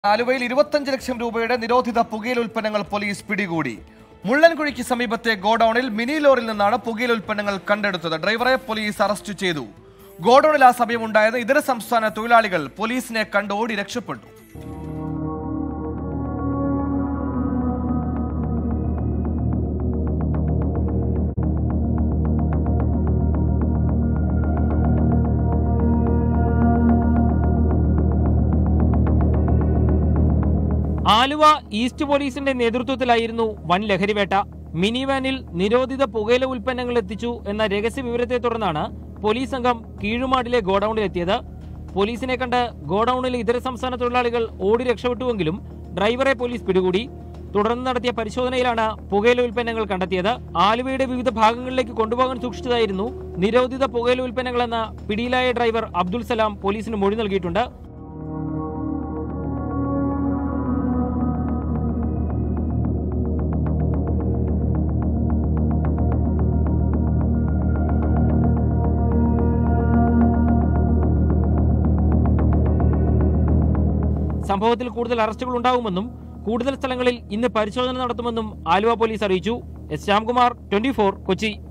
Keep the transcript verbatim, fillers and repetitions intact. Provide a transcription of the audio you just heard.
ആലുവയിൽ ഇരുപത്തഞ്ച് ലക്ഷം രൂപയുടെ നിരോധിത പുകയില ഉൽപ്പന്നങ്ങൾ പോലീസ് പിടികൂടി. മുള്ളൻകുഴിക്ക് സമീപത്തെ ഗോഡൌണിൽ മിനി ലോറിയിൽ നിന്നാണ് പുകയില ഉൽപ്പന്നങ്ങൾ കണ്ടെടുത്തത്. ഡ്രൈവറെ പോലീസ് അറസ്റ്റ് ചെയ്തു. ഗോഡൌണിൽ ആ സമയമുണ്ടായിരുന്ന ഇതര സംസ്ഥാന തൊഴിലാളികൾ പോലീസിനെ കണ്ട് ഓടി രക്ഷപ്പെട്ടു. ആലുവ ഈസ്റ്റ് പോലീസിന്റെ നേതൃത്വത്തിലായിരുന്നു വൻ ലഹരിവേട്ട. മിനി വാനിൽ നിരോധിത പുകയില ഉൽപ്പന്നങ്ങൾ എത്തിച്ചു എന്ന രഹസ്യ വിവരത്തെ തുടർന്നാണ് പോലീസ് സംഘം കീഴുമാടിലെ ഗോഡൌണിലെത്തിയത്. പോലീസിനെ കണ്ട് ഗോഡൌണിലെ ഇതര സംസ്ഥാന തൊഴിലാളികൾ ഓടി രക്ഷപ്പെട്ടുവെങ്കിലും ഡ്രൈവറെ പോലീസ് പിടികൂടി. തുടർന്ന് നടത്തിയ പരിശോധനയിലാണ് പുകയില ഉൽപ്പന്നങ്ങൾ കണ്ടെത്തിയത്. ആലുവയുടെ വിവിധ ഭാഗങ്ങളിലേക്ക് കൊണ്ടുപോകാൻ സൂക്ഷിച്ചതായിരുന്നു നിരോധിത പുകയില ഉൽപ്പന്നങ്ങളെന്ന പിടിയിലായ ഡ്രൈവർ അബ്ദുൽ സലാം പോലീസിന് മൊഴി നൽകിയിട്ടുണ്ട്. സംഭവത്തിൽ കൂടുതൽ അറസ്റ്റുകൾ ഉണ്ടാകുമെന്നും കൂടുതൽ സ്ഥലങ്ങളിൽ ഇന്ന് പരിശോധന നടത്തുമെന്നും ആലുവ പോലീസ് അറിയിച്ചു. S Shyamkumar, twenty four, Kochi.